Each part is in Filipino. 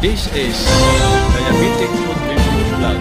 This is Diabetic Nutrition Vlog.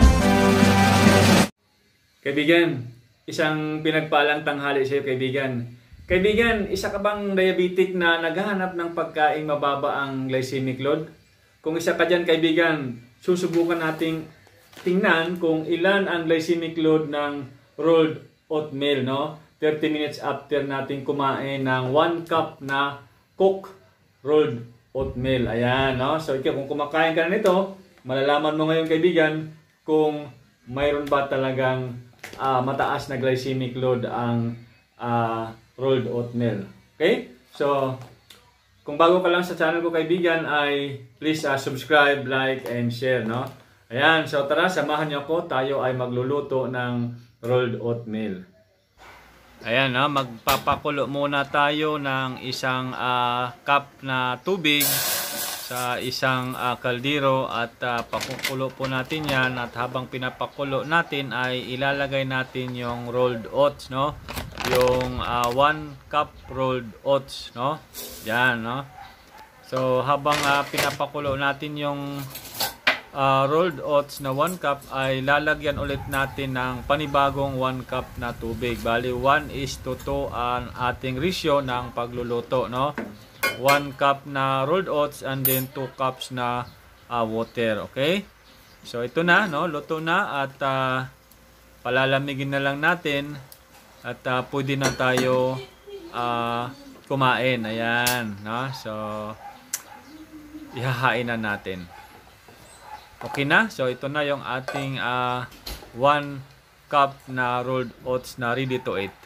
Kaibigan, isang pinagpalang tanghali sa iyo kaibigan. Kaibigan, isa ka bang diabetic na naghahanap ng pagkain mababa ang glycemic load? Kung isa ka dyan kaibigan, susubukan nating tingnan kung ilan ang glycemic load ng rolled oatmeal, no? 30 minutes after nating kumain ng 1 cup na cooked rolled oatmeal. Ayan, no? So, ikaw, kung kumakain ka na nito, malalaman mo ngayon, kaibigan, kung mayroon ba talagang mataas na glycemic load ang rolled oatmeal. Okay? So, kung bago ka lang sa channel ko, kaibigan, ay please subscribe, like, and share, no? Ayan, so tara, samahan niyo ako. Tayo ay magluluto ng rolled oatmeal. Ayan, magpapakulo muna tayo ng isang cup na tubig sa isang kaldero at pakukulo po natin yan, at habang pinapakulo natin ay ilalagay natin yung rolled oats, no? Yung 1 cup rolled oats, no? Yan, no? So habang pinapakulo natin yung rolled oats na 1 cup ay lalagyan ulit natin ng panibagong 1 cup na tubig. Bali 1:2 ang ating ratio ng pagluluto, no? 1 cup na rolled oats and then 2 cups na water. Okay? So ito na, no? Luto na at palalamigin na lang natin at pwede na tayo kumain. Ayan, no? So ihahain na natin. Okay na? So ito na yung ating 1 cup na rolled oats na ready to eat.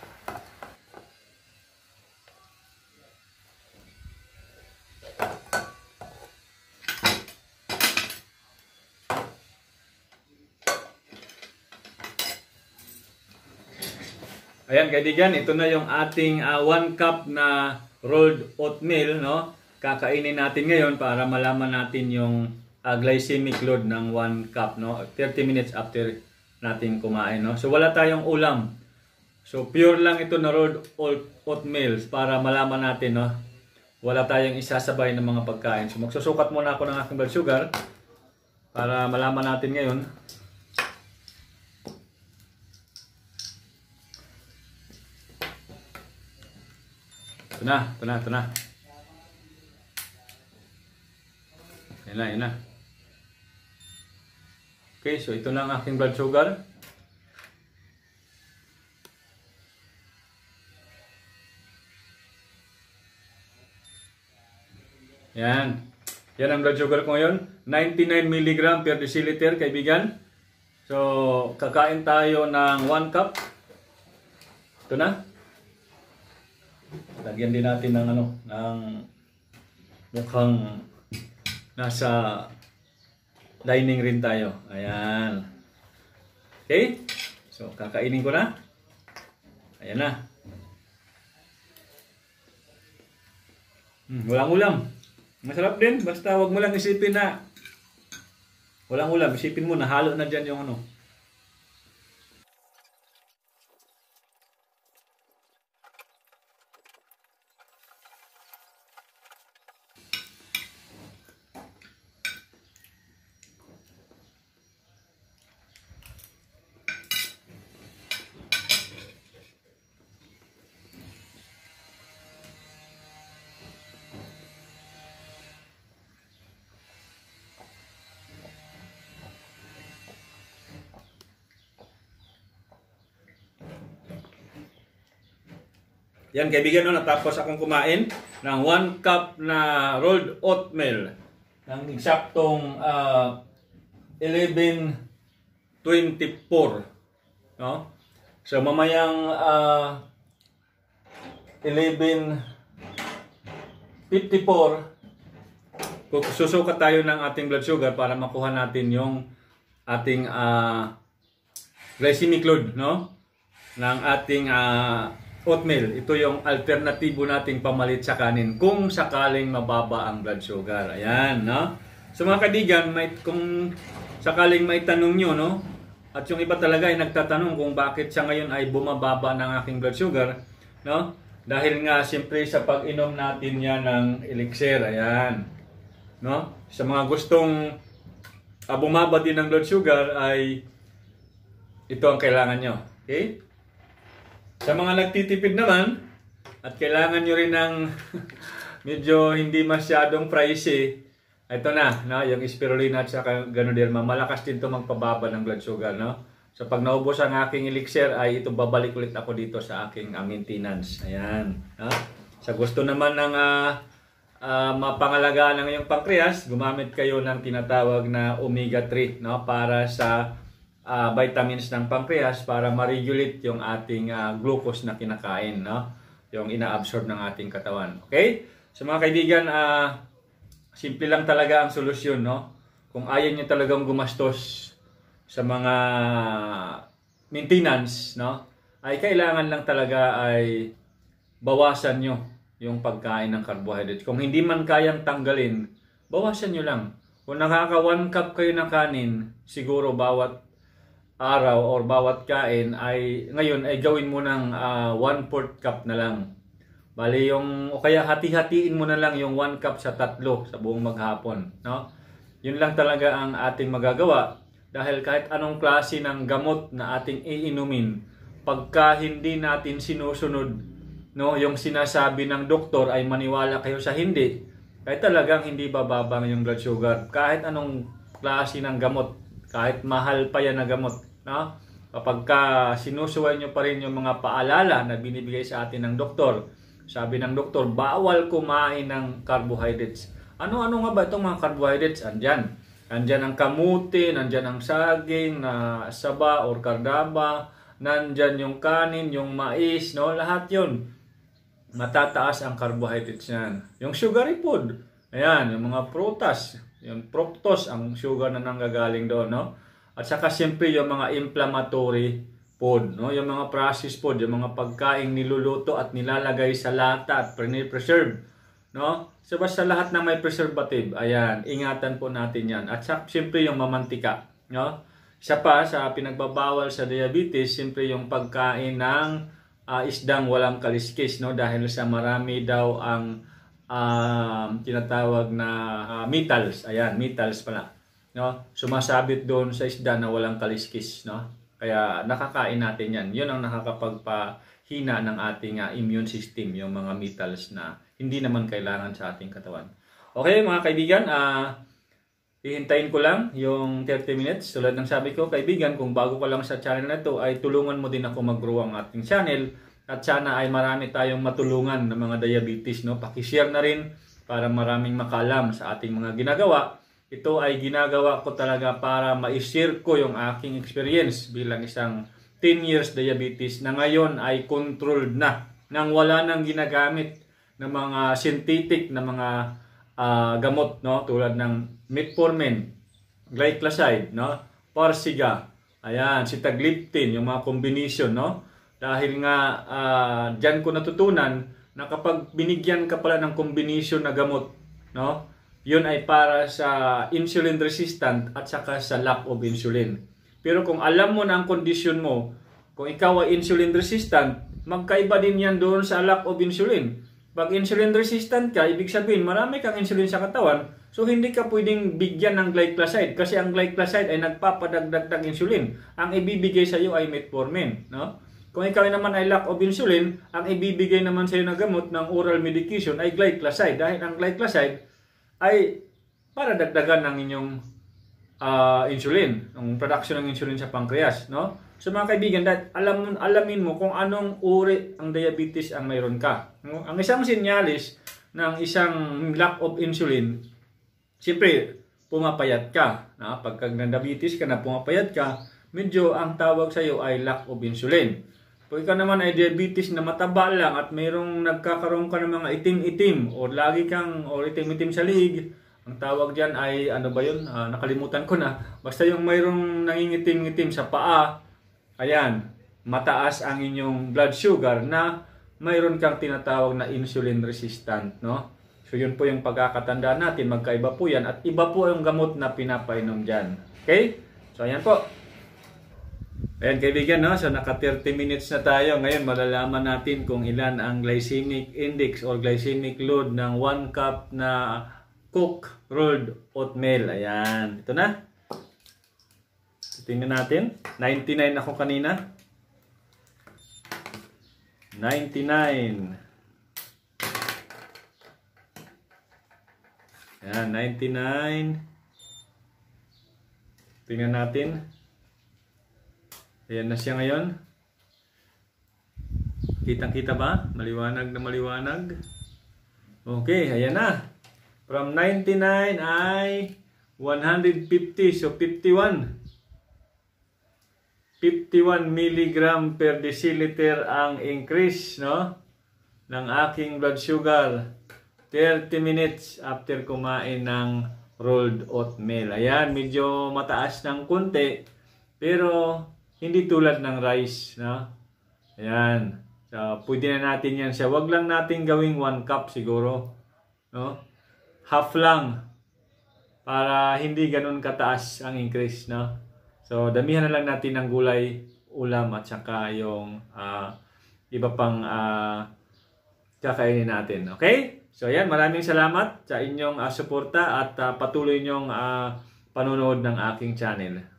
Ayan kaibigan, ito na yung ating 1 cup na rolled oatmeal, no? Kakainin natin ngayon para malaman natin yung glycemic load ng 1 cup, no? 30 minutes after natin kumain, no? So wala tayong ulam. So pure lang ito na rolled oatmeal para malaman natin, no? Wala tayong isasabay ng mga pagkain. So magsusukat muna ako ng aking blood sugar para malaman natin ngayon. Ito na. Yan na. Okay, so ito lang aking blood sugar. Yan. Yan ang blood sugar ko ngayon. 99 mg per deciliter, kaibigan. So, kakain tayo ng 1 cup. Ito na. Lagyan din natin ng ng mukhang nasa dining rin tayo. Ayan. Okay? So, kakainin ko na. Ayan na. Walang ulam. Masarap din. Basta wag mo lang isipin na walang ulam. Isipin mo na halo na dyan yung Yan kaibigan, no, natapos akong kumain ng 1 cup na rolled oatmeal ng eksaktong 11:24, no? So mamayang 11:54 susukat tayo ng ating blood sugar para makuha natin yung ating glycemic load, no, ng ating oatmeal. Ito yung alternatibo nating pamalit sa kanin kung sakaling mababa ang blood sugar. Ayan, no? So mga kaibigan, kung sakaling may tanong nyo, no? At yung iba talaga ay nagtatanong kung bakit sa ngayon ay bumababa ng aking blood sugar, no? Dahil nga siyempre sa pag-inom natin yan ng elixir. Ayan. no? Sa mga gustong bumaba din ng blood sugar ay ito ang kailangan nyo. Okay? Sa mga nagtitipid naman at kailangan nyo rin ng medyo hindi masyadong pricey, ito na, no? Yung spirulina at saka ganoderma, malakas din ito magpababa ng blood sugar, no? So pag naubos ang aking elixir ay ito babalik ulit ako dito sa aking maintenance. Ayan. No? Sa gusto naman ng mapangalagaan ng iyong pancreas, gumamit kayo ng tinatawag na omega-3, no? Para sa vitamins ng pancreas para ma-regulate yung ating glucose na kinakain, no? Yung ina-absorb ng ating katawan. Okay? So mga kaibigan, simple lang talaga ang solusyon, no? Kung ayaw nyo talagang gumastos sa mga maintenance, no? Ay kailangan lang talaga ay bawasan nyo yung pagkain ng carbohydrates. Kung hindi man kayang tanggalin, bawasan nyo lang. Kung nakaka 1 cup kayo ng kanin, siguro bawat araw or bawat kain ay ngayon ay gawin mo ng 1/4 cup na lang. Bali yung o kaya hati-hatiin mo na lang yung 1 cup sa 3 sa buong maghapon, no? Yun lang talaga ang ating magagawa. Dahil kahit anong klase ng gamot na ating iinumin, pagka hindi natin sinusunod, no, yung sinasabi ng doktor ay maniwala kayo sa hindi, kahit talagang hindi bababang yung blood sugar. Kahit anong klase ng gamot, kahit mahal pa yan na gamot, no? Kapag sinusuway nyo pa rin yung mga paalala na binibigay sa atin ng doktor, sabi ng doktor, bawal kumain ng carbohydrates. Ano-ano nga ba itong mga carbohydrates? Andyan. Nandyan ang kamuti, nandyan ang saging, na saba or kardaba, nandyan yung kanin, yung mais, no? Lahat yun. Matataas ang carbohydrates yan. Yung sugary food, ayan, yung mga prutas, yung fructose, ang sugar na nanggagaling doon, no? At saka siyempre yung mga inflammatory food, no? Yung mga processed food, yung mga pagkain niluluto at nilalagay sa lata at preserve, no? So basta lahat na may preservative, ayan, ingatan po natin yan. At siyempre yung mamantika, no? Isa pa sa pinagbabawal sa diabetes, siyempre yung pagkain ng isdang walang kaliskis, no? Dahil sa marami daw ang tinatawag na metals, ayan, metals pala, no? Sumasabit doon sa isda na walang kaliskis, no? Kaya nakakain natin yan. Yun ang nakakapagpahina ng ating immune system, yung mga metals na hindi naman kailangan sa ating katawan. Okay mga kaibigan, hihintayin ko lang yung 30 minutes. Tulad ng sabi ko, kaibigan, kung bago ka lang sa channel na ito, ay tulungan mo din ako mag-grow ang ating channel. At sana ay marami tayong matulungan ng mga diabetes, no? Paki-share na rin para maraming makalam sa ating mga ginagawa. Ito ay ginagawa ko talaga para ma-share ko yung aking experience bilang isang 10 years diabetes na ngayon ay controlled na nang wala nang ginagamit ng mga synthetic na mga gamot, no? Tulad ng metformin, glycoside, no? Farxiga, ayan, sitagliptin, yung mga combination, no? Dahil nga diyan ko natutunan na kapag binigyan ka pala ng combination na gamot, no? Yun ay para sa insulin resistant at saka sa lack of insulin. Pero kung alam mo na ang kondisyon mo, kung ikaw ay insulin resistant, magkaiba din yan doon sa lack of insulin. Pag insulin resistant ka, ibig sabihin marami kang insulin sa katawan, so hindi ka pwedeng bigyan ng glycoside kasi ang glycoside ay nagpapadagdag ng insulin. Ang ibibigay sa iyo ay metformin, no? Kung ikaw naman ay lack of insulin, ang ibibigay naman sa iyo na gamot ng oral medication ay glycoside dahil ang glycoside ay para dagdagan ng inyong insulin, ang production ng insulin sa pancreas, no? So mga kaibigan, alamin mo kung anong uri ang diabetes ang mayroon ka. Ang isang sinyalis ng isang lack of insulin, siyempre, pumapayat ka. Pagka diabetes ka na pumapayat ka, medyo ang tawag sa iyo ay lack of insulin. Kung ikaw naman ay diabetes na mataba lang at mayroong nagkakaroon ka ng mga itim-itim o lagi kang itim-itim sa liig, ang tawag dyan ay, ano ba yun? Nakalimutan ko na. Basta yung mayroong nangingitim-ngitim sa paa, ayan, mataas ang inyong blood sugar na mayroon kang tinatawag na insulin resistant, no? So yun po yung pagkakatandaan natin, magkaiba po yan at iba po yung gamot na pinapainom dyan. Okay? So ayan po. Ayan kaibigan, no? So naka 30 minutes na tayo. Ngayon malalaman natin kung ilan ang glycemic index or glycemic load ng 1 cup na cooked rolled oatmeal. Ayan. Ito na. Tingnan natin. 99 ako kanina. 99. Ayan, 99. Tingnan natin. Ayan na siya ngayon. Kitang-kita ba? Maliwanag na maliwanag. Okay, ayan na. From 99 ay 150. So, 51 milligram per deciliter ang increase, no, ng aking blood sugar 30 minutes after kumain ng rolled oatmeal. Ayan, medyo mataas ng konti, pero hindi tulad ng rice, no? Ayan. So, pwede na natin yan siya. Wag lang natin gawing 1 cup siguro, no? Half lang para hindi ganun kataas ang increase, no? So, damihan na lang natin ng gulay, ulam at saka yung iba pang kakainin natin. Okay? So, ayan. Maraming salamat sa inyong suporta at patuloy nyong panunood ng aking channel.